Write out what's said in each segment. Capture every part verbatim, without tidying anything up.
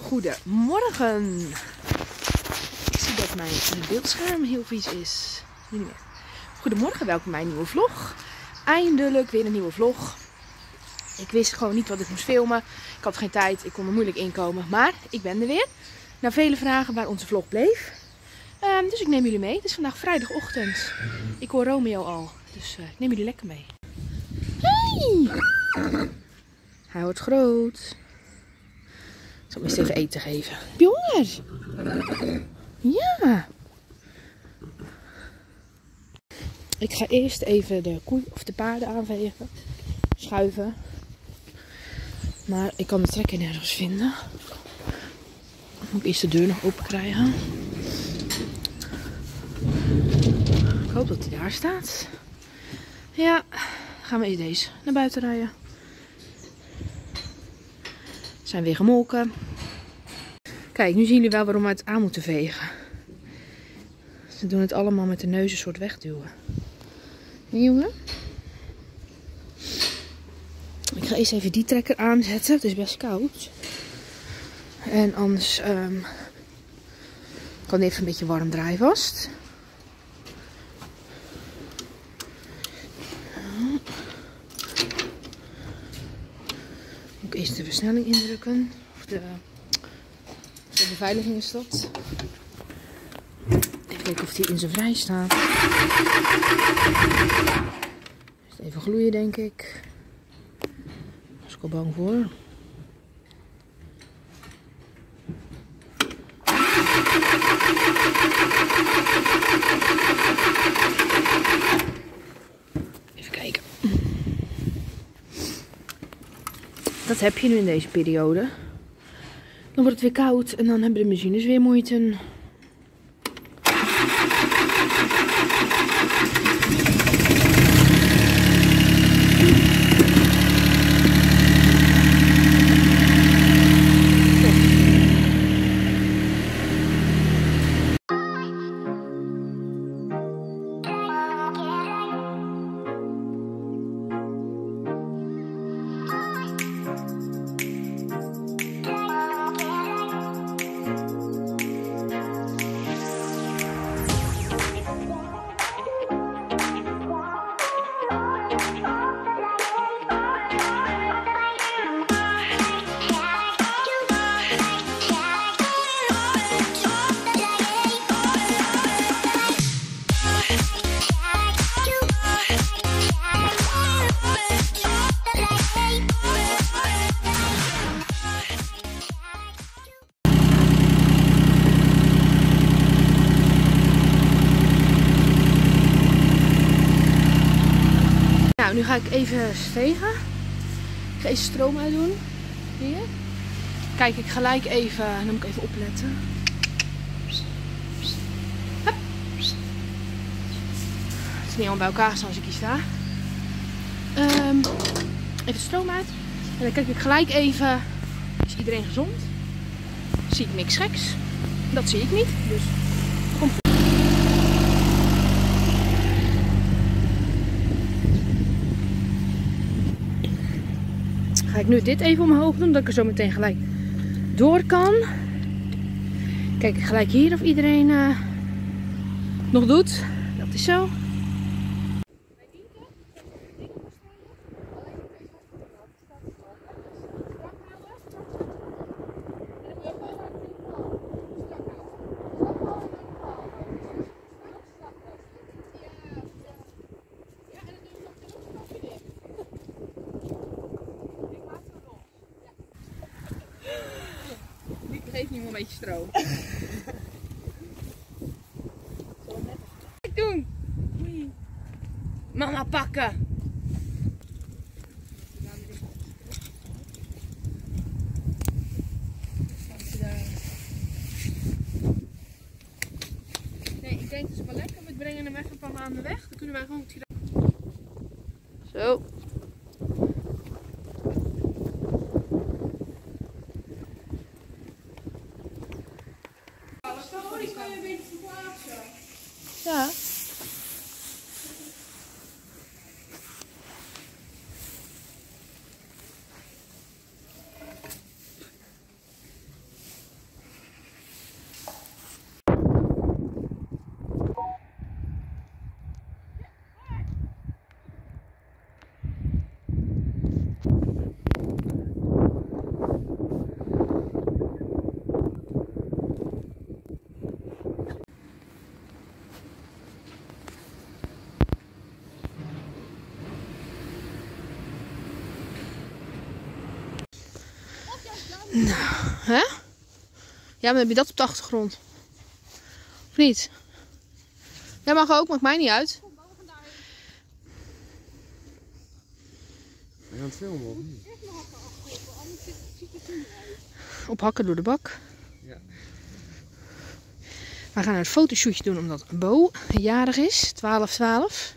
Goedemorgen. Ik zie dat mijn beeldscherm heel vies is. Nu niet meer. Goedemorgen, welkom bij mijn nieuwe vlog. Eindelijk weer een nieuwe vlog. Ik wist gewoon niet wat ik moest filmen. Ik had geen tijd, ik kon er moeilijk inkomen. Maar ik ben er weer. Na vele vragen waar onze vlog bleef. Um, dus ik neem jullie mee. Het is vandaag vrijdagochtend. Ik hoor Romeo al. Dus uh, ik neem jullie lekker mee. Hey! Hij wordt groot. Ik zal hem eens even eten geven. Jongens! Ja! Ik ga eerst even de koe of de paarden aanvegen. Schuiven. Maar ik kan de trekker nergens vinden. Moet ik eerst de deur nog open krijgen. Ik hoop dat hij daar staat. Ja, gaan we eens deze naar buiten rijden. We zijn weer gemolken. Kijk, nu zien jullie wel waarom we het aan moeten vegen. Ze doen het allemaal met de neus een soort wegduwen. Hé jongen? Ik ga eerst even die trekker aanzetten. Het is best koud. En anders um, kan die even een beetje warm draaien vast. Moet ik eerst de versnelling indrukken. Of de, de beveiliging is dat. Even kijken of die in zijn vrij staat. Even gloeien denk ik. Daar was ik al bang voor. Even kijken. Dat heb je nu in deze periode. Dan wordt het weer koud en dan hebben de machines weer moeite. Nou, nu ga ik even vegen. Ik ga even stroom uitdoen. Hier. Kijk ik gelijk even, dan moet ik even opletten. Hup. Het is niet allemaal bij elkaar staan als ik hier sta. Um, even de stroom uit. En dan kijk ik gelijk even, is iedereen gezond? Zie ik niks geks? Dat zie ik niet, dus komt goed. Ga ik nu dit even omhoog doen, dat ik er zo meteen gelijk door kan. Kijk ik gelijk hier of iedereen uh, nog doet. Dat is zo. Geef nu wel een beetje stroom. Wat doen? Mama pakken. Nee, ik denk het is wel lekker. We brengen hem even een paar maanden weg. Dan kunnen wij gewoon goed. Zo. Ja. Nou, hè? Ja, maar dan heb je dat op de achtergrond. Of niet? Jij mag ook, maakt mij niet uit. We gaan het filmen of niet? Ophakken door de bak. Ja. We gaan een fotoshootje doen omdat Bo jarig is. twaalf twaalf.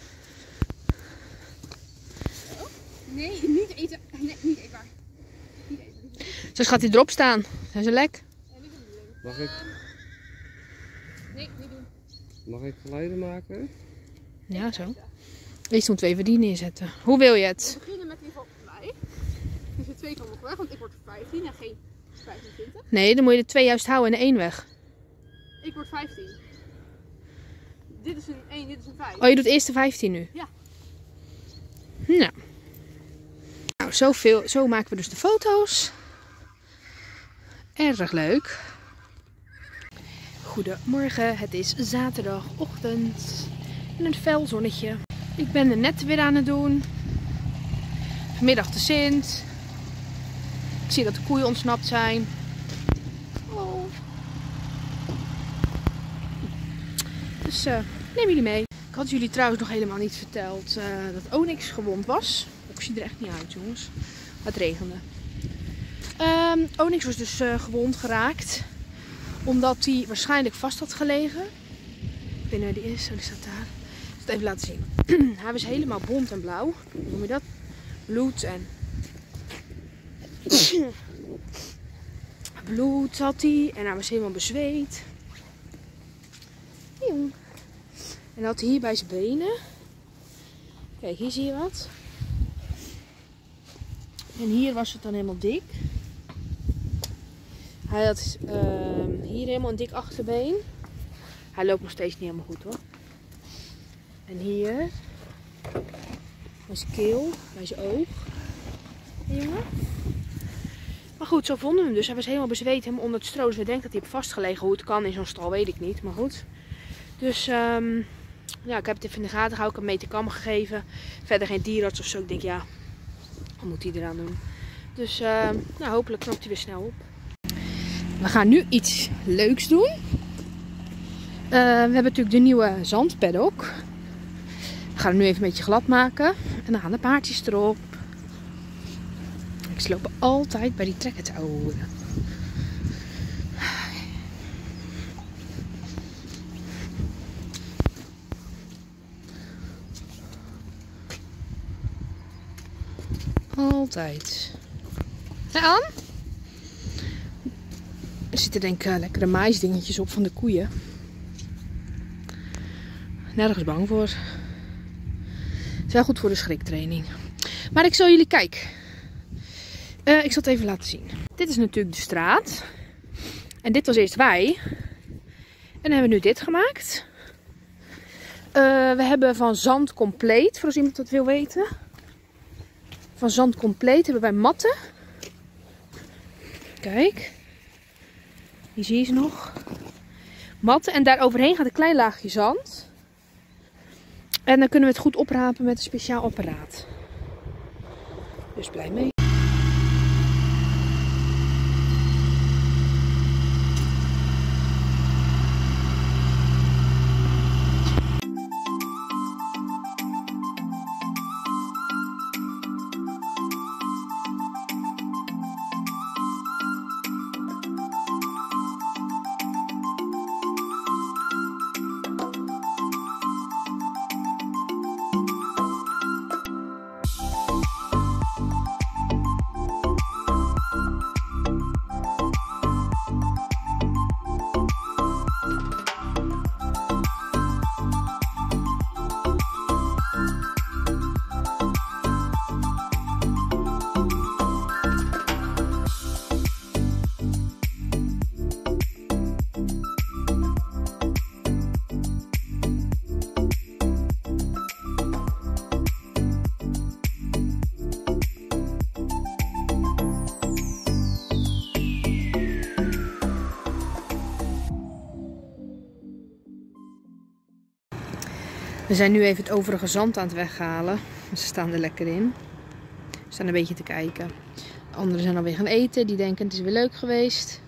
Nee, niet eten. Nee, niet eetbaar. Niet eten. Dus gaat hij erop staan. Zijn ze lek? Mag ik, Nee, niet doen. mag ik geluiden maken? Ja, zo. Eerst moeten we even die neerzetten. Hoe wil je het? We beginnen met die van mij. Dus de twee kan nog weg, want ik word vijftien en geen vijfentwintig. Nee, dan moet je de twee juist houden en de één weg. Ik word vijftien. Dit is een één, dit is een vijf. Oh, je doet eerst de vijftien nu? Ja. Nou. Nou, zoveel, zo maken we dus de foto's. Erg leuk. Goedemorgen, het is zaterdagochtend. En een fel zonnetje. Ik ben er net weer aan het doen. Vanmiddag de Sint. Ik zie dat de koeien ontsnapt zijn. Oh. Dus uh, neem jullie mee. Ik had jullie trouwens nog helemaal niet verteld uh, dat Onyx gewond was. Ik zie er echt niet uit, jongens. Het regende. Um, Onyx was dus uh, gewond geraakt. Omdat hij waarschijnlijk vast had gelegen. Ik weet niet waar die is. Oh, die staat daar. Ik zal het even laten zien. Hij was helemaal bont en blauw. Hoe noem je dat? Bloed en... Bloed had hij. En hij was helemaal bezweet. Jong. En had hij hier bij zijn benen. Kijk, hier zie je wat. En hier was het dan helemaal dik. Hij had uh, hier helemaal een dik achterbeen. Hij loopt nog steeds niet helemaal goed hoor. En hier. Bij zijn keel. Bij zijn oog. Ja, jongen. Maar goed, zo vonden we hem dus. Hij was helemaal bezweet. Helemaal onder het stro. Dus we denken dat hij heeft vastgelegen. Hoe het kan in zo'n stal weet ik niet. Maar goed. Dus um, ja, ik heb het even in de gaten gehouden. Ik heb hem mee te kammen gegeven. Verder geen dierenarts of zo. Ik denk ja, wat moet hij eraan doen? Dus uh, nou, hopelijk knapt hij weer snel op. We gaan nu iets leuks doen. Uh, we hebben natuurlijk de nieuwe zandpaddock. We gaan hem nu even een beetje glad maken. En dan gaan de paardjes erop. Ze lopen altijd bij die trekker te ouwen. Altijd. Hé Ann? Er zitten denk ik lekkere maïsdingetjes op van de koeien. Nergens bang voor. Het is wel goed voor de schriktraining. Maar ik zal jullie kijken. Uh, ik zal het even laten zien. Dit is natuurlijk de straat. En dit was eerst wij. En dan hebben we nu dit gemaakt. Uh, we hebben van Zand Compleet, voor als iemand dat wil weten. Van Zand Compleet hebben wij matten. Kijk. Hier zie je ze nog. Matten. En daar overheen gaat een klein laagje zand. En dan kunnen we het goed oprapen met een speciaal apparaat. Dus blij mee. We zijn nu even het overige zand aan het weghalen. Ze staan er lekker in. We staan een beetje te kijken. Anderen zijn alweer gaan eten. Die denken het is weer leuk geweest.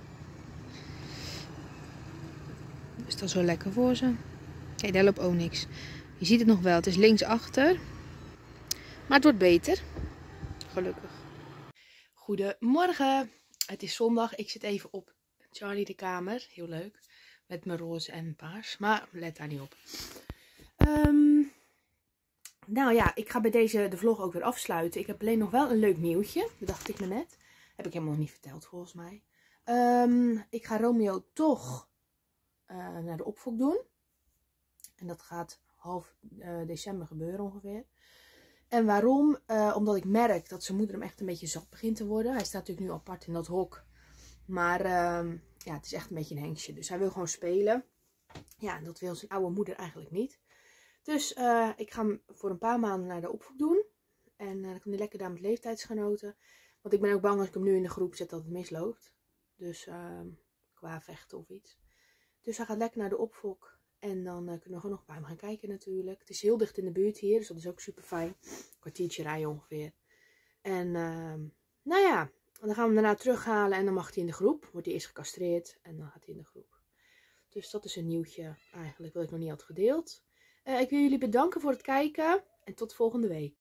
Dus dat is wel lekker voor ze. Kijk, daar loopt ook niks. Je ziet het nog wel. Het is linksachter. Maar het wordt beter. Gelukkig. Goedemorgen. Het is zondag. Ik zit even op Charlie de kamer. Heel leuk. Met mijn roze en paars. Maar let daar niet op. Um, nou ja, ik ga bij deze de vlog ook weer afsluiten. Ik heb alleen nog wel een leuk nieuwtje. Dat dacht ik me net. Heb ik helemaal nog niet verteld volgens mij. Um, ik ga Romeo toch uh, naar de opvoed doen. En dat gaat half uh, december gebeuren ongeveer. En waarom? Uh, omdat ik merk dat zijn moeder hem echt een beetje zat begint te worden. Hij staat natuurlijk nu apart in dat hok. Maar uh, ja, het is echt een beetje een hengstje. Dus hij wil gewoon spelen. Ja, en dat wil zijn oude moeder eigenlijk niet. Dus uh, ik ga hem voor een paar maanden naar de opvoed doen. En uh, dan kan hij lekker daar met leeftijdsgenoten. Want ik ben ook bang als ik hem nu in de groep zet dat het misloopt. Dus uh, qua vechten of iets. Dus hij gaat lekker naar de opvoed. En dan uh, kunnen we gewoon nog bij hem gaan kijken natuurlijk. Het is heel dicht in de buurt hier, dus dat is ook super fijn. Een kwartiertje rijden ongeveer. En uh, nou ja, dan gaan we hem daarna terughalen en dan mag hij in de groep. Wordt hij eerst gecastreerd en dan gaat hij in de groep. Dus dat is een nieuwtje eigenlijk wat ik nog niet had gedeeld. Uh, ik wil jullie bedanken voor het kijken en tot volgende week.